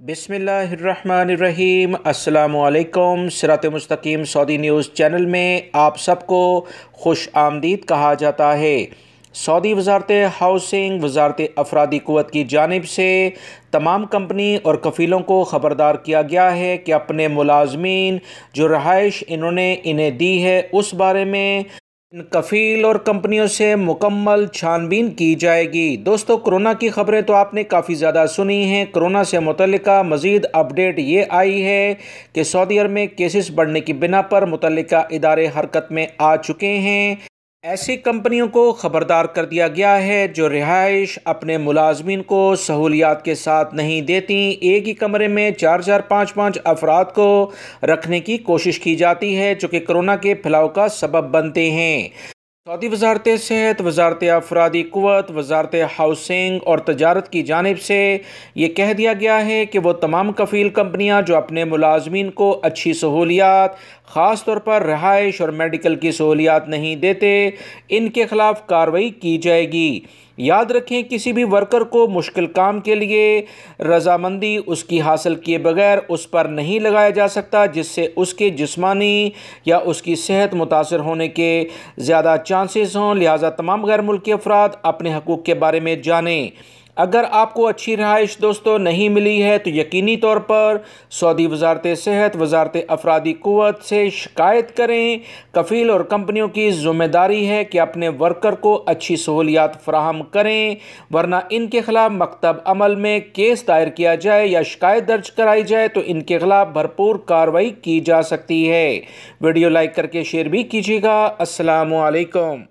बिस्मिल्लाहिर्रहमानिर्रहीम। अस्सलामुअलैकुम। सिrat.e.mustaqem Saudi news channel में आप सबको खुश आमदीद कहा जाता है। सऊदी वजारत हाउसिंग वजारत अफरादी क़ुव्वत की जानिब से तमाम कंपनी और कफ़ीलों को ख़बरदार किया गया है कि अपने मुलाजमीन जो रहाइश इन्होंने इन्हें दी है उस बारे में इन कफ़ील और कंपनियों से मुकम्मल छानबीन की जाएगी। दोस्तों, कोरोना की ख़बरें तो आपने काफ़ी ज़्यादा सुनी हैं। कोरोना से मुतल्लिका मज़ीद अपडेट ये आई है कि सऊदी अरब में केसेस बढ़ने की बिना पर मुतल्लिका इदारे हरकत में आ चुके हैं। ऐसी कंपनियों को ख़बरदार कर दिया गया है जो रिहाइश अपने मुलाजमीन को सहूलियात के साथ नहीं देती। एक ही कमरे में 4-4, 5-5 अफराद को रखने की कोशिश की जाती है जो कि कोरोना के फैलाव का सबब बनते हैं। सऊदी वजारत सेहत, वजारत अफरादी क़ुव्वत, वजारत हाउसिंग और तजारत की जानिब से ये कह दिया गया है कि वो तमाम कफ़ील कंपनियां जो अपने मुलाजमीन को अच्छी सहूलियात, ख़ास तौर पर रहाइश और मेडिकल की सहूलियात नहीं देते, इनके ख़िलाफ़ कार्रवाई की जाएगी। याद रखें, किसी भी वर्कर को मुश्किल काम के लिए रजामंदी उसकी हासिल किए बगैर उस पर नहीं लगाया जा सकता, जिससे उसके जिस्मानी या उसकी सेहत मुतासर होने के ज़्यादा चांसेस हों। लिहाजा तमाम गैर मुल्की अफराद अपने हकूक़ के बारे में जानें। अगर आपको अच्छी रहाइश दोस्तों नहीं मिली है तो यकीनी तौर पर सऊदी वजारत सेहत, वजारत अफरादी क़ुव्वत से शिकायत करें। कफ़ील और कंपनियों की ज़िम्मेदारी है कि अपने वर्कर को अच्छी सहूलियात फ़राहम करें, वरना इनके ख़िलाफ़ मकतब अमल में केस दायर किया जाए या शिकायत दर्ज कराई जाए तो इनके ख़िलाफ़ भरपूर कार्रवाई की जा सकती है। वीडियो लाइक करके शेयर भी कीजिएगा। अस्सलामु अलैकुम।